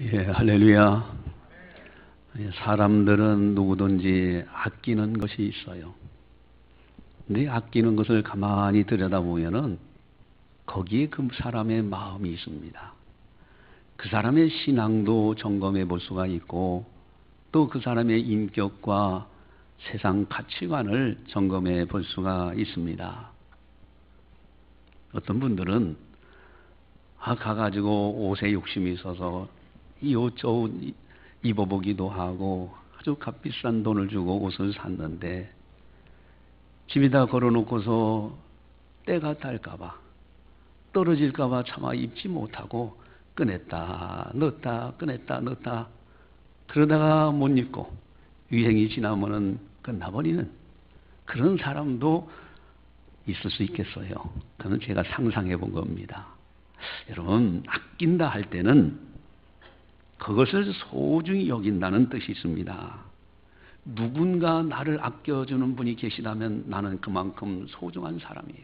예, 할렐루야. 사람들은 누구든지 아끼는 것이 있어요. 근데 아끼는 것을 가만히 들여다보면은 거기에 그 사람의 마음이 있습니다. 그 사람의 신앙도 점검해 볼 수가 있고 또 그 사람의 인격과 세상 가치관을 점검해 볼 수가 있습니다. 어떤 분들은 가가지고 옷에 욕심이 있어서 이 옷 저 옷 입어보기도 하고 아주 값비싼 돈을 주고 옷을 샀는데 집에다 걸어놓고서 때가 탈까봐 떨어질까봐 차마 입지 못하고 꺼냈다 넣었다 꺼냈다 넣었다 그러다가 못 입고 유행이 지나면은 끝나버리는 그런 사람도 있을 수 있겠어요. 그건 제가 상상해 본 겁니다. 여러분, 아낀다 할 때는 그것을 소중히 여긴다는 뜻이 있습니다. 누군가 나를 아껴주는 분이 계시다면 나는 그만큼 소중한 사람이에요.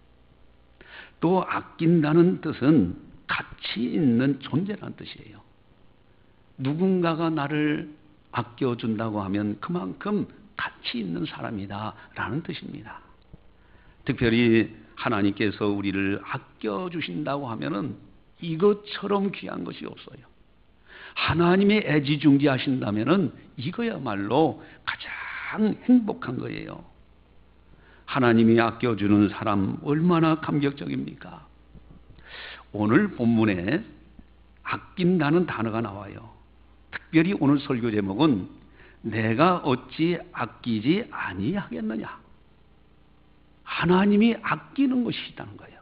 또 아낀다는 뜻은 가치 있는 존재라는 뜻이에요. 누군가가 나를 아껴준다고 하면 그만큼 가치 있는 사람이다 라는 뜻입니다. 특별히 하나님께서 우리를 아껴주신다고 하면은 이것처럼 귀한 것이 없어요. 하나님의 애지중지하신다면은 이거야말로 가장 행복한 거예요. 하나님이 아껴주는 사람 얼마나 감격적입니까? 오늘 본문에 아낀다는 단어가 나와요. 특별히 오늘 설교 제목은 내가 어찌 아끼지 아니하겠느냐. 하나님이 아끼는 것이 있다는 거예요.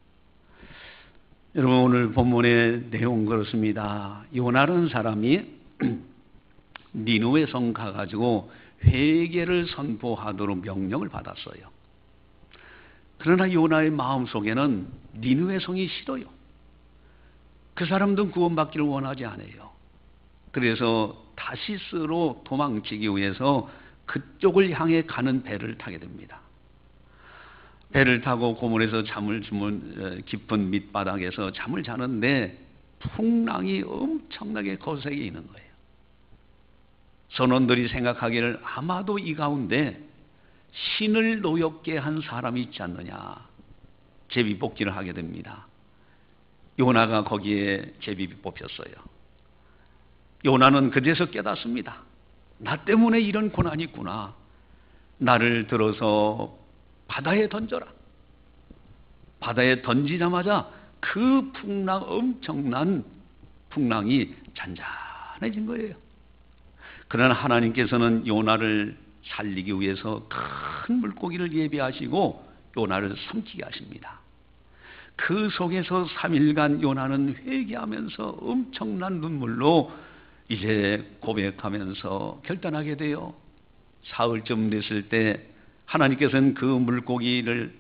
여러분, 오늘 본문의 내용 그렇습니다. 요나라는 사람이 니느웨 성 가가지고 회개를 선포하도록 명령을 받았어요. 그러나 요나의 마음속에는 니느웨 성이 싫어요. 그 사람도 구원받기를 원하지 않아요. 그래서 다시스로 도망치기 위해서 그쪽을 향해 가는 배를 타게 됩니다. 배를 타고 고물에서 잠을 주문 깊은 밑바닥에서 잠을 자는데 풍랑이 엄청나게 거세게 있는 거예요. 선원들이 생각하기를 아마도 이 가운데 신을 노엽게 한 사람이 있지 않느냐 제비뽑기를 하게 됩니다. 요나가 거기에 제비를 뽑혔어요. 요나는 그제서 깨닫습니다. 나 때문에 이런 고난이 있구나. 나를 들어서 바다에 던져라. 바다에 던지자마자 그 엄청난 풍랑이 잔잔해진 거예요. 그러나 하나님께서는 요나를 살리기 위해서 큰 물고기를 예비하시고 요나를 삼키게 하십니다. 그 속에서 3일간 요나는 회개하면서 엄청난 눈물로 이제 고백하면서 결단하게 돼요. 사흘쯤 됐을 때 하나님께서는 그 물고기를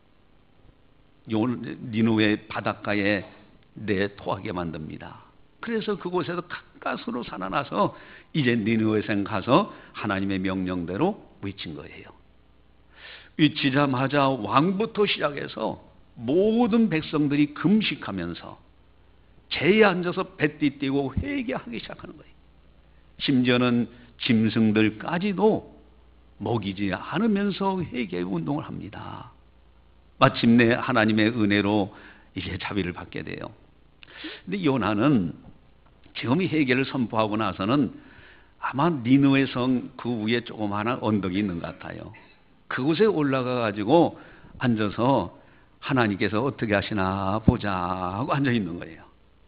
니느웨 바닷가에 내토하게 만듭니다. 그래서 그곳에서 가까스로 살아나서 이제 니느웨성 가서 하나님의 명령대로 외친 거예요. 외치자마자 왕부터 시작해서 모든 백성들이 금식하면서 제에 앉아서 뱃띠 떼고 회개하기 시작하는 거예요. 심지어는 짐승들까지도 먹이지 않으면서 회개 운동을 합니다. 마침내 하나님의 은혜로 이제 자비를 받게 돼요. 근데 요나는 지금 이 회개를 선포하고 나서는 아마 니느웨 성 그 위에 조그마한 언덕이 있는 것 같아요. 그곳에 올라가 가지고 앉아서 하나님께서 어떻게 하시나 보자 하고 앉아 있는 거예요.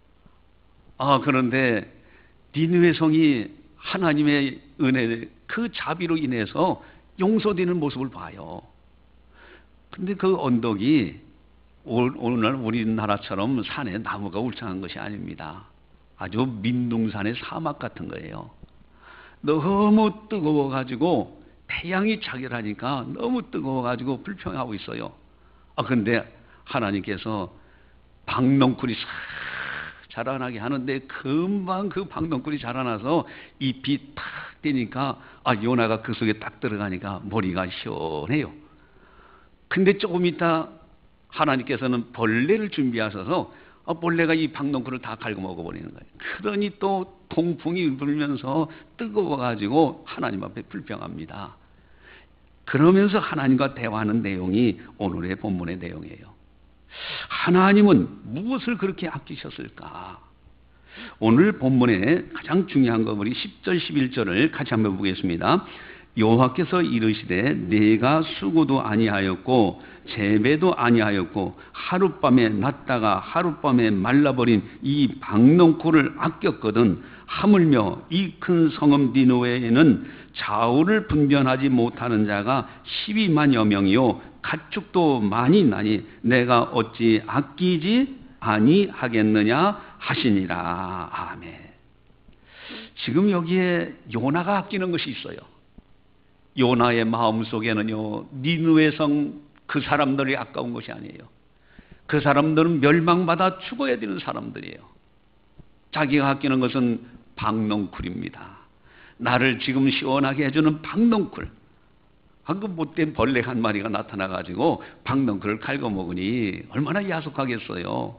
그런데 니느웨 성이 하나님의 은혜 그 자비로 인해서 용서되는 모습을 봐요. 근데 그 언덕이 오늘날 우리나라처럼 산에 나무가 울창한 것이 아닙니다. 아주 민둥산의 사막 같은 거예요. 너무 뜨거워가지고 태양이 자결하니까 너무 뜨거워가지고 불평하고 있어요. 근데 하나님께서 박넝쿨이 싹 자라나게 하는데 금방 그 박넝쿨이 자라나서 잎이 탁 띄니까 요나가 그 속에 딱 들어가니까 머리가 시원해요. 근데 조금 있다 하나님께서는 벌레를 준비하셔서 벌레가 이 박농쿨을 다 갉아먹어 버리는 거예요. 그러니 또 동풍이 불면서 뜨거워가지고 하나님 앞에 불평합니다. 그러면서 하나님과 대화하는 내용이 오늘의 본문의 내용이에요. 하나님은 무엇을 그렇게 아끼셨을까? 오늘 본문에 가장 중요한 거 우리 10절 11절을 같이 한번 보겠습니다. 여호와께서 이르시되 내가 수고도 아니하였고 재배도 아니하였고 하룻밤에 났다가 하룻밤에 말라버린 이 박농쿨을 아꼈거든 하물며 이 큰 성읍 니느웨에는 좌우를 분별하지 못하는 자가 12만여 명이요 가축도 많이 나니 내가 어찌 아끼지 아니하겠느냐 하시니라. 아멘. 지금 여기에 요나가 아끼는 것이 있어요. 요나의 마음속에는요, 니느웨 성 그 사람들이 아까운 것이 아니에요. 그 사람들은 멸망받아 죽어야 되는 사람들이에요. 자기가 아끼는 것은 박농쿨입니다. 나를 지금 시원하게 해주는 박농쿨. 그 못된 벌레 한 마리가 나타나가지고 박농쿨을 갉아먹으니 얼마나 야속하겠어요.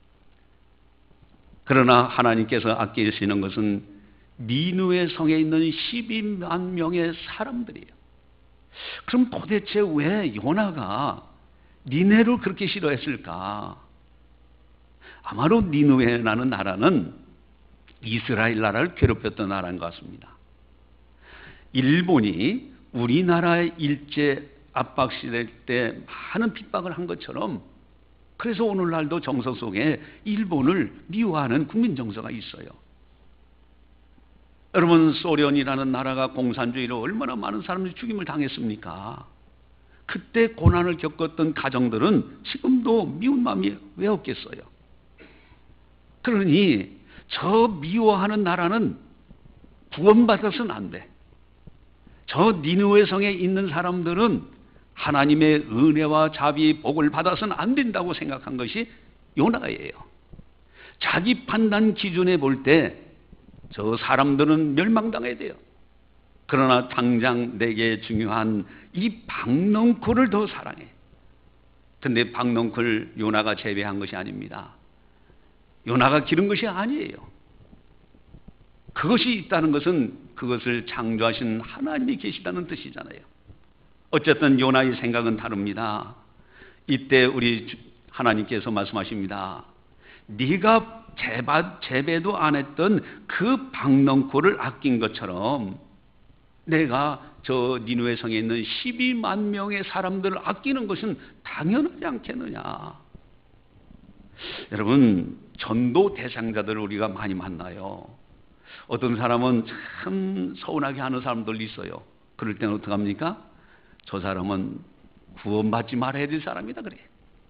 그러나 하나님께서 아끼시는 것은 니느웨 성에 있는 12만 명의 사람들이에요. 그럼 도대체 왜 요나가 니네를 그렇게 싫어했을까? 아마도 니느웨라는 나라는 이스라엘 나라를 괴롭혔던 나라인 것 같습니다. 일본이 우리나라의 일제 압박 시대 때 많은 핍박을 한 것처럼 그래서 오늘날도 정서 속에 일본을 미워하는 국민 정서가 있어요. 여러분, 소련이라는 나라가 공산주의로 얼마나 많은 사람들이 죽임을 당했습니까? 그때 고난을 겪었던 가정들은 지금도 미운 마음이 왜 없겠어요? 그러니 저 미워하는 나라는 구원받아서는 안 돼. 저 니느웨 성에 있는 사람들은 하나님의 은혜와 자비, 복을 받아서는 안 된다고 생각한 것이 요나예요. 자기 판단 기준에 볼 때 저 사람들은 멸망당해야 돼요. 그러나 당장 내게 중요한 이 박농쿨을 더 사랑해. 근데 박농쿨 요나가 재배한 것이 아닙니다. 요나가 기른 것이 아니에요. 그것이 있다는 것은 그것을 창조하신 하나님이 계시다는 뜻이잖아요. 어쨌든 요나의 생각은 다릅니다. 이때 우리 하나님께서 말씀하십니다. 네가 재배도 안 했던 그 박농쿨을 아낀 것처럼 내가 저 니느웨 성에 있는 12만 명의 사람들을 아끼는 것은 당연하지 않겠느냐. 여러분, 전도 대상자들을 우리가 많이 만나요. 어떤 사람은 참 서운하게 하는 사람들 있어요. 그럴 때는 어떻게 합니까? 저 사람은 구원받지 말아야 될 사람이다 그래.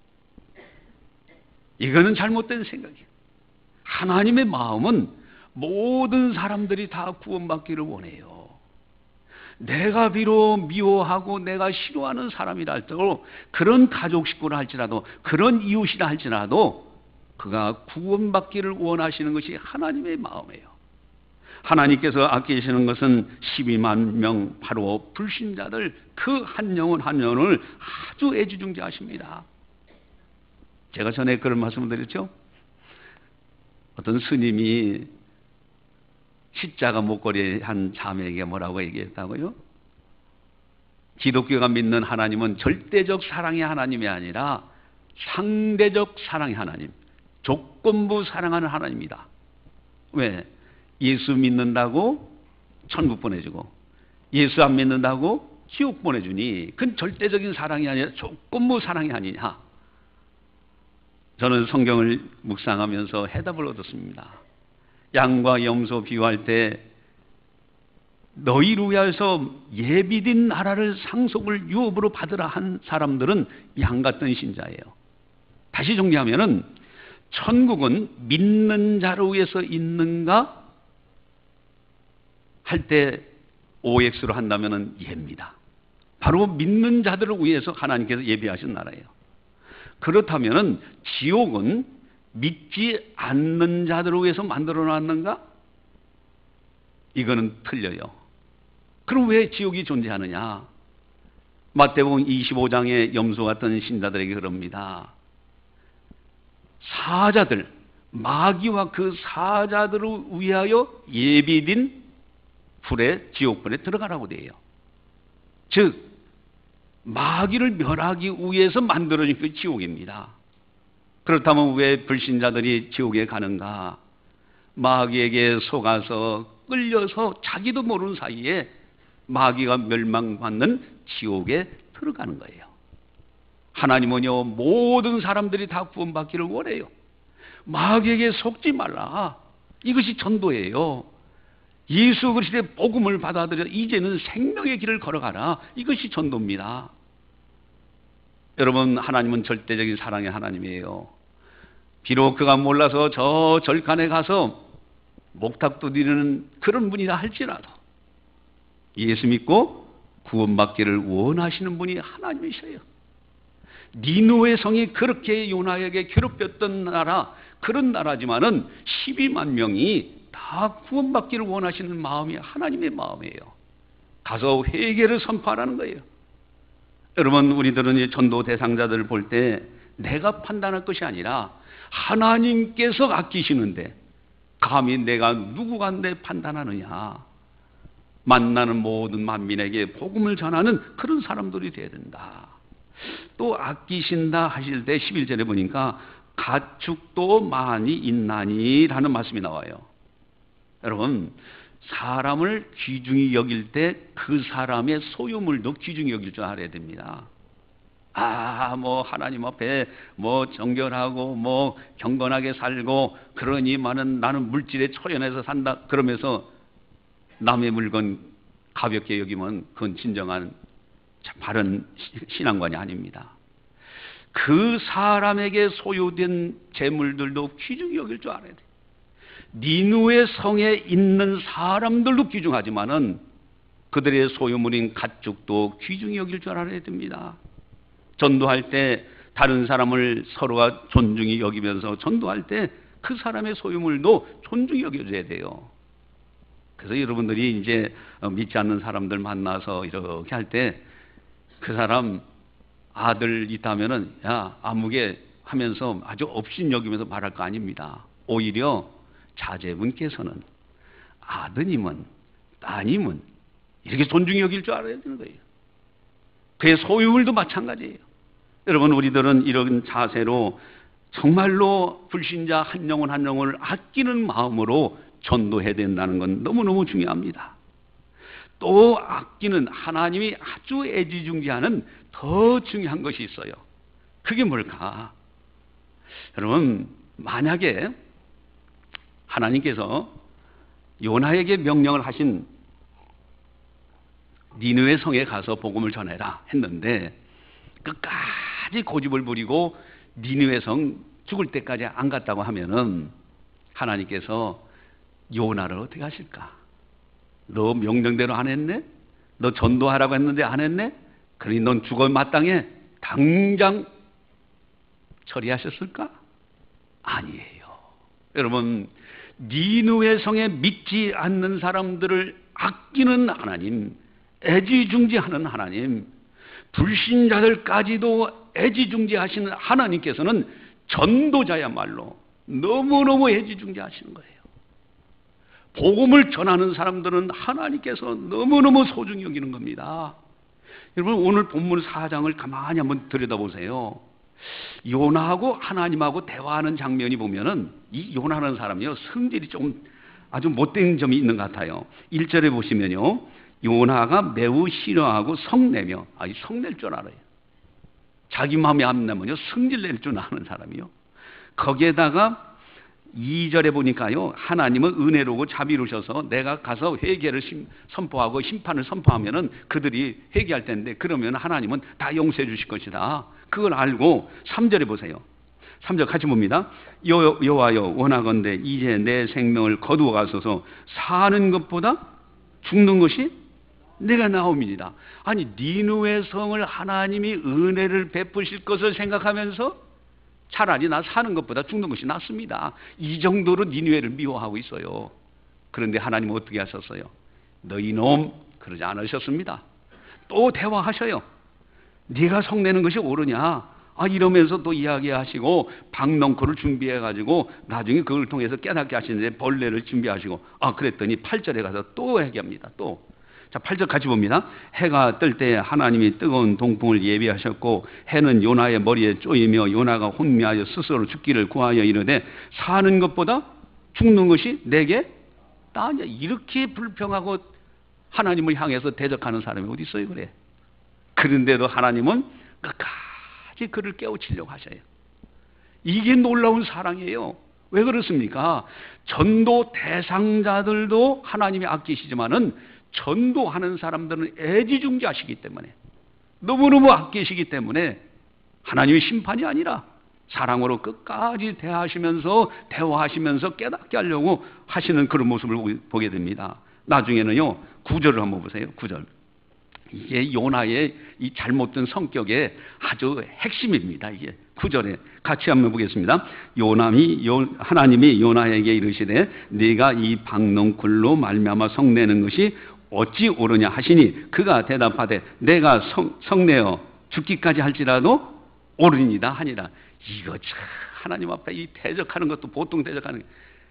이거는 잘못된 생각이에요. 하나님의 마음은 모든 사람들이 다 구원받기를 원해요. 내가 비록 미워하고 내가 싫어하는 사람이라 할지라도, 그런 가족 식구라 할지라도, 그런 이웃이라 할지라도 그가 구원받기를 원하시는 것이 하나님의 마음이에요. 하나님께서 아끼시는 것은 12만 명 바로 불신자들 그 한 영혼 한 영혼을 아주 애지중지하십니다. 제가 전에 그런 말씀을 드렸죠. 어떤 스님이 십자가 목걸이 한 자매에게 뭐라고 얘기했다고요? 기독교가 믿는 하나님은 절대적 사랑의 하나님이 아니라 상대적 사랑의 하나님, 조건부 사랑하는 하나님이다. 왜? 예수 믿는다고 천국 보내주고 예수 안 믿는다고 지옥 보내주니 그건 절대적인 사랑이 아니라 조건부 사랑이 아니냐. 저는 성경을 묵상하면서 해답을 얻었습니다. 양과 염소 비유할 때 너희를 위하여서 예비된 나라를 상속을 유업으로 받으라 한 사람들은 양 같은 신자예요. 다시 정리하면은 천국은 믿는 자를 위해서 있는가 할 때 OX로 한다면은 예입니다. 바로 믿는 자들을 위해서 하나님께서 예비하신 나라예요. 그렇다면은 지옥은 믿지 않는 자들을 위해서 만들어 놨는가? 이거는 틀려요. 그럼 왜 지옥이 존재하느냐? 마태복음 25장의 염소 같은 신자들에게 그럽니다. 사자들, 마귀와 그 사자들을 위하여 예비된 불에, 지옥불에 들어가라고 돼요. 즉 마귀를 멸하기 위해서 만들어진 그 지옥입니다. 그렇다면 왜 불신자들이 지옥에 가는가? 마귀에게 속아서 끌려서 자기도 모르는 사이에 마귀가 멸망받는 지옥에 들어가는 거예요. 하나님은요, 모든 사람들이 다 구원받기를 원해요. 마귀에게 속지 말라. 이것이 전도예요. 예수 그리스도의 복음을 받아들여 이제는 생명의 길을 걸어가라. 이것이 전도입니다. 여러분, 하나님은 절대적인 사랑의 하나님이에요. 비록 그가 몰라서 저 절간에 가서 목탁도 드리는 그런 분이라 할지라도 예수 믿고 구원받기를 원하시는 분이 하나님이셔요. 니느웨 성이 그렇게 요나에게 괴롭혔던 나라, 그런 나라지만은 12만 명이 다 구원받기를 원하시는 마음이 하나님의 마음이에요. 가서 회개를 선포하라는 거예요. 여러분, 우리들은 이 전도 대상자들을 볼 때 내가 판단할 것이 아니라 하나님께서 아끼시는데 감히 내가 누구가 내 판단하느냐. 만나는 모든 만민에게 복음을 전하는 그런 사람들이 되어야 된다. 또 아끼신다 하실 때 11절에 보니까 가축도 많이 있나니 라는 말씀이 나와요. 여러분, 사람을 귀중히 여길 때 그 사람의 소유물도 귀중히 여길 줄 알아야 됩니다. 하나님 앞에 정결하고 경건하게 살고 그러니만은 나는 물질에 초연해서 산다 그러면서 남의 물건 가볍게 여기면 그건 진정한 바른 신앙관이 아닙니다. 그 사람에게 소유된 재물들도 귀중히 여길 줄 알아야 돼. 니느웨 성에 있는 사람들도 귀중하지만은 그들의 소유물인 가축도 귀중히 여길 줄 알아야 됩니다. 전도할 때 다른 사람을 서로가 존중히 여기면서 전도할 때 그 사람의 소유물도 존중히 여겨줘야 돼요. 그래서 여러분들이 이제 믿지 않는 사람들 만나서 이렇게 할 때 그 사람 아들 있다면은 야 아무개 하면서 아주 업신 여기면서 말할 거 아닙니다. 오히려 자제분께서는 아드님은 따님은 이렇게 존중히 여길 줄 알아야 되는 거예요. 그의 소유물도 마찬가지예요. 여러분, 우리들은 이런 자세로 정말로 불신자 한 영혼 한 영혼을 아끼는 마음으로 전도해야 된다는 건 너무너무 중요합니다. 또 아끼는 하나님이 아주 애지중지하는 더 중요한 것이 있어요. 그게 뭘까? 여러분, 만약에 하나님께서 요나에게 명령을 하신 니느웨 성에 가서 복음을 전해라 했는데 끝까지 고집을 부리고 니느웨 성 죽을 때까지 안 갔다고 하면은 하나님께서 요나를 어떻게 하실까? 너 명령대로 안 했네? 너 전도하라고 했는데 안 했네? 그러니 넌 죽어 마땅해. 당장 처리하셨을까? 아니에요. 여러분, 니느웨 성에 믿지 않는 사람들을 아끼는 하나님, 애지중지하는 하나님, 불신자들까지도 애지중지하시는 하나님께서는 전도자야말로 너무너무 애지중지하시는 거예요. 복음을 전하는 사람들은 하나님께서 너무너무 소중히 여기는 겁니다. 여러분, 오늘 본문 4장을 가만히 한번 들여다보세요. 요나하고 하나님하고 대화하는 장면이 보면은 이 요나라는 사람이요, 성질이 좀 아주 못된 점이 있는 것 같아요. 1절에 보시면요, 요나가 매우 싫어하고 성내며, 성낼 줄 알아요. 자기 마음에 안 나면요 성질 낼 줄 아는 사람이요. 거기에다가 2절에 보니까요, 하나님은 은혜로고 자비로우셔서 내가 가서 회개를 선포하고 심판을 선포하면은 그들이 회개할 텐데 그러면 하나님은 다 용서해 주실 것이다. 그걸 알고 3절에 보세요. 3절 같이 봅니다. 여호와여 원하건대 이제 내 생명을 거두어 가소서. 사는 것보다 죽는 것이 내가 나옵니다. 아니, 니느웨 성을 하나님이 은혜를 베푸실 것을 생각하면서 차라리 나 사는 것보다 죽는 것이 낫습니다. 이 정도로 니느웨를 미워하고 있어요. 그런데 하나님은 어떻게 하셨어요? 너희 놈, 그러지 않으셨습니다. 또 대화하셔요. 네가 성내는 것이 옳으냐? 이러면서 또 이야기하시고 박넝쿨을 준비해가지고 나중에 그걸 통해서 깨닫게 하시는데 벌레를 준비하시고 그랬더니 8절에 가서 또 얘기합니다. 또. 자, 8절 같이 봅니다. 해가 뜰 때 하나님이 뜨거운 동풍을 예비하셨고 해는 요나의 머리에 쪼이며 요나가 혼미하여 스스로 죽기를 구하여 이르되 사는 것보다 죽는 것이 내게 나으냐. 이렇게 불평하고 하나님을 향해서 대적하는 사람이 어디 있어요, 그래? 그런데도 하나님은 끝까지 그를 깨우치려고 하셔요. 이게 놀라운 사랑이에요. 왜 그렇습니까? 전도 대상자들도 하나님이 아끼시지만은 전도하는 사람들은 애지중지하시기 때문에, 너무너무 아끼시기 때문에 하나님의 심판이 아니라 사랑으로 끝까지 대화하시면서 깨닫게 하려고 하시는 그런 모습을 보게 됩니다. 나중에는요, 9절을 한번 보세요. 9절. 이게 요나의 이 잘못된 성격의 아주 핵심입니다. 이게 9절에 같이 한번 보겠습니다. 하나님이 요나에게 이르시되 네가 이 박넝쿨로 말미암아 성내는 것이 어찌 옳으냐 하시니 그가 대답하되 내가 성내어 죽기까지 할지라도 옳으니이다 하니라. 이거 참 하나님 앞에 이 대적하는 것도 보통 대적하는 게,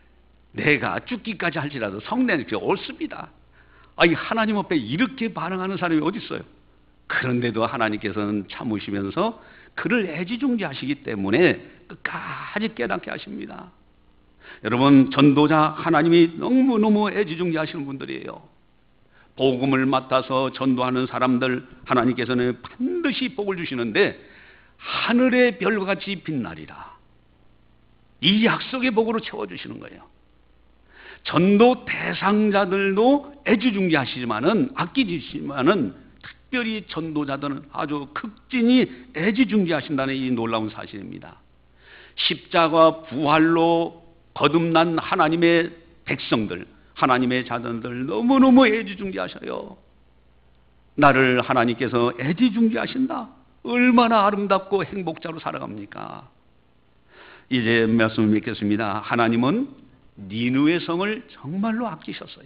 내가 죽기까지 할지라도 성내는 게 옳습니다. 이 하나님 앞에 이렇게 반응하는 사람이 어디 있어요? 그런데도 하나님께서는 참으시면서 그를 애지중지하시기 때문에 끝까지 깨닫게 하십니다. 여러분, 전도자 하나님이 너무너무 애지중지하시는 분들이에요. 복음을 맡아서 전도하는 사람들 하나님께서는 반드시 복을 주시는데 하늘의 별과 같이 빛나리라. 이 약속의 복으로 채워주시는 거예요. 전도 대상자들도 애지중지하시지만은, 아끼시지만은 특별히 전도자들은 아주 극진히 애지중지하신다는 이 놀라운 사실입니다. 십자가 부활로 거듭난 하나님의 백성들, 하나님의 자녀들 너무너무 애지중지하셔요. 나를 하나님께서 애지중지하신다. 얼마나 아름답고 행복자로 살아갑니까? 이제 말씀을 맺겠습니다. 하나님은 니느웨 성을 정말로 아끼셨어요.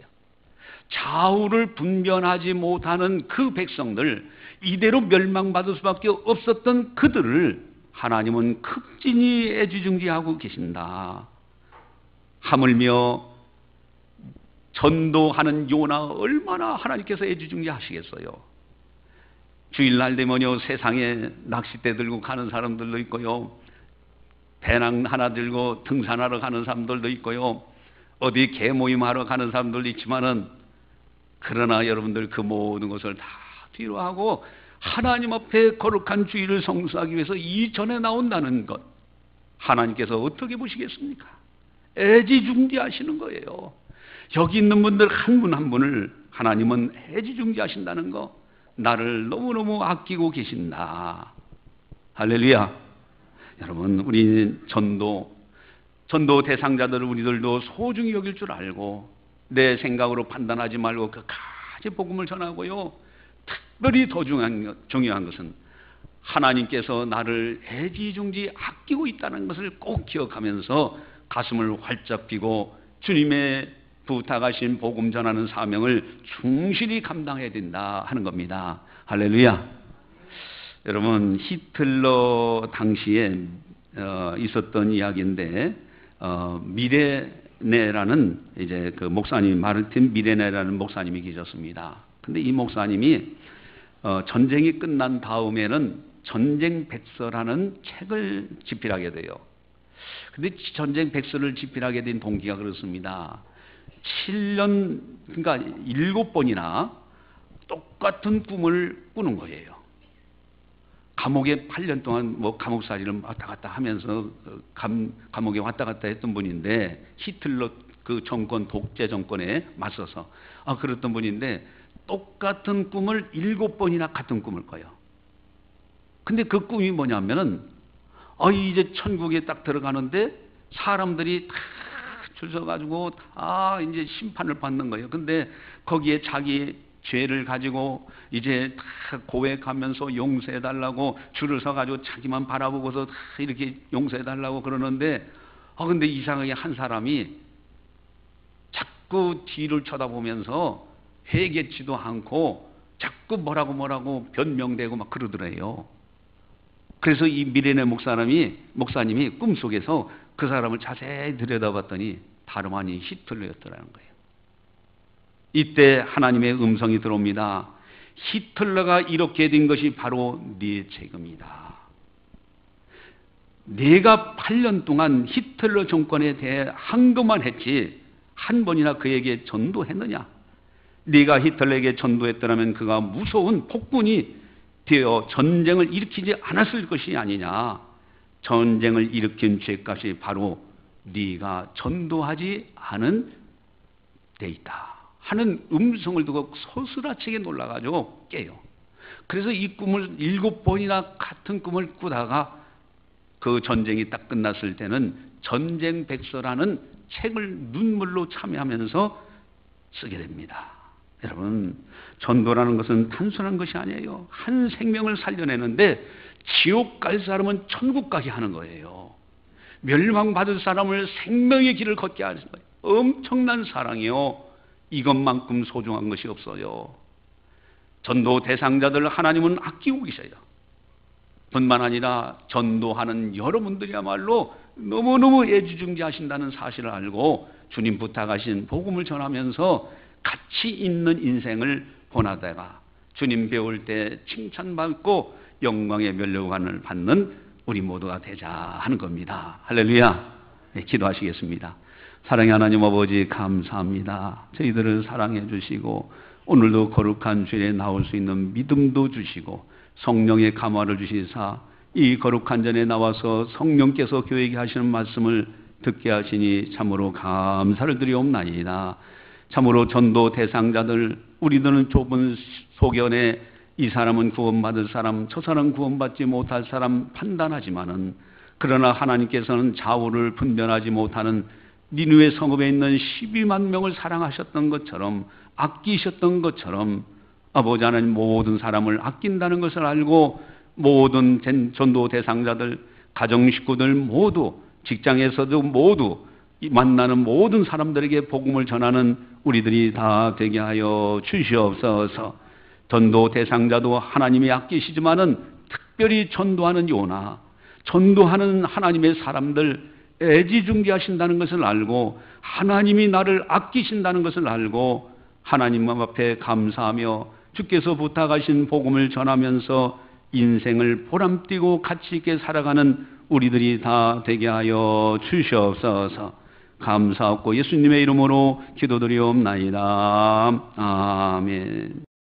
좌우를 분별하지 못하는 그 백성들, 이대로 멸망받을 수밖에 없었던 그들을 하나님은 극진히 애지중지하고 계신다. 하물며 전도하는 요나 얼마나 하나님께서 애지중지하시겠어요. 주일날 되면요, 세상에 낚싯대 들고 가는 사람들도 있고요, 배낭 하나 들고 등산하러 가는 사람들도 있고요, 어디 개모임하러 가는 사람들도 있지만은, 그러나 여러분들 그 모든 것을 다 뒤로 하고 하나님 앞에 거룩한 주일을 성수하기 위해서 이전에 나온다는 것, 하나님께서 어떻게 보시겠습니까? 애지중지하시는 거예요. 여기 있는 분들 한 분 한 분을 하나님은 애지중지하신다는 거, 나를 너무너무 아끼고 계신다. 할렐루야. 여러분, 우리 전도 대상자들을 우리들도 소중히 여길 줄 알고 내 생각으로 판단하지 말고 끝까지 복음을 전하고요, 특별히 더 중요한 것은 하나님께서 나를 애지중지 아끼고 있다는 것을 꼭 기억하면서 가슴을 활짝 펴고 주님의 부탁하신 복음 전하는 사명을 충실히 감당해야 된다 하는 겁니다. 할렐루야. 여러분, 히틀러 당시에 있었던 이야기인데, 미레네라는 이제 그 목사님, 마르틴 미레네라는 목사님이 계셨습니다. 근데 이 목사님이 전쟁이 끝난 다음에는 전쟁 백서라는 책을 집필하게 돼요. 근데 전쟁 백서를 집필하게 된 동기가 그렇습니다. 7년, 그러니까 7번이나 똑같은 꿈을 꾸는 거예요. 감옥에 8년 동안 감옥살이를 왔다 갔다 하면서 감옥에 왔다 갔다 했던 분인데, 히틀러 그 정권, 독재 정권에 맞서서 그랬던 분인데, 똑같은 꿈을 7번이나 같은 꿈을 꿔요. 근데 그 꿈이 뭐냐면은, 이제 천국에 딱 들어가는데 사람들이 다 줄 서가지고 이제 심판을 받는 거예요. 근데 거기에 자기 죄를 가지고 이제 다 고백하면서 용서해달라고 줄을 서가지고 자기만 바라보고서 다 이렇게 용서해달라고 그러는데, 근데 이상하게 한 사람이 자꾸 뒤를 쳐다보면서 회개치도 않고 자꾸 뭐라고 변명되고 막 그러더래요. 그래서 이 미레네 목사님이 꿈속에서 그 사람을 자세히 들여다봤더니 다름 아닌 히틀러였더라는 거예요. 이때 하나님의 음성이 들어옵니다. 히틀러가 이렇게 된 것이 바로 네 책임이다. 네가 8년 동안 히틀러 정권에 대해 항거만 했지 한 번이나 그에게 전도했느냐? 네가 히틀러에게 전도했더라면 그가 무서운 폭군이 되어 전쟁을 일으키지 않았을 것이 아니냐. 전쟁을 일으킨 죄값이 바로 네가 전도하지 않은 데 있다 하는 음성을 두고 소스라치게 놀라가지고 깨요. 그래서 이 꿈을 7번이나 같은 꿈을 꾸다가 그 전쟁이 딱 끝났을 때는 전쟁백서라는 책을 눈물로 참여하면서 쓰게 됩니다. 여러분, 전도라는 것은 단순한 것이 아니에요. 한 생명을 살려내는데 지옥 갈 사람은 천국 가게 하는 거예요. 멸망받을 사람을 생명의 길을 걷게 하는 거예요. 엄청난 사랑이요. 이것만큼 소중한 것이 없어요. 전도 대상자들을 하나님은 아끼고 계셔요. 뿐만 아니라 전도하는 여러분들이야말로 너무너무 애지중지하신다는 사실을 알고 주님 부탁하신 복음을 전하면서 가치 있는 인생을 보내다가 주님 배울 때 칭찬받고 영광의 면류관을 받는 우리 모두가 되자 하는 겁니다. 할렐루야. 네, 기도하시겠습니다. 사랑의 하나님 아버지 감사합니다. 저희들을 사랑해 주시고 오늘도 거룩한 주일에 나올 수 있는 믿음도 주시고 성령의 감화를 주시사 이 거룩한 전에 나와서 성령께서 교회에게 하시는 말씀을 듣게 하시니 참으로 감사를 드리옵나이다. 참으로 전도 대상자들, 우리들은 좁은 소견에 이 사람은 구원받을 사람, 저 사람은 구원받지 못할 사람 판단하지만은 그러나 하나님께서는 좌우를 분별하지 못하는 니느웨 성읍에 있는 12만 명을 사랑하셨던 것처럼 아끼셨던 것처럼 아버지 하나님 모든 사람을 아낀다는 것을 알고 모든 전도 대상자들, 가정 식구들 모두 직장에서도 모두 만나는 모든 사람들에게 복음을 전하는 우리들이 다 되게 하여 주시옵소서. 전도 대상자도 하나님이 아끼시지만은 특별히 전도하는 요나, 전도하는 하나님의 사람들 애지중지하신다는 것을 알고 하나님이 나를 아끼신다는 것을 알고 하나님 앞에 감사하며 주께서 부탁하신 복음을 전하면서 인생을 보람띠고 가치 있게 살아가는 우리들이 다 되게 하여 주시옵소서. 감사하고 예수님의 이름으로 기도드리옵나이다. 아멘.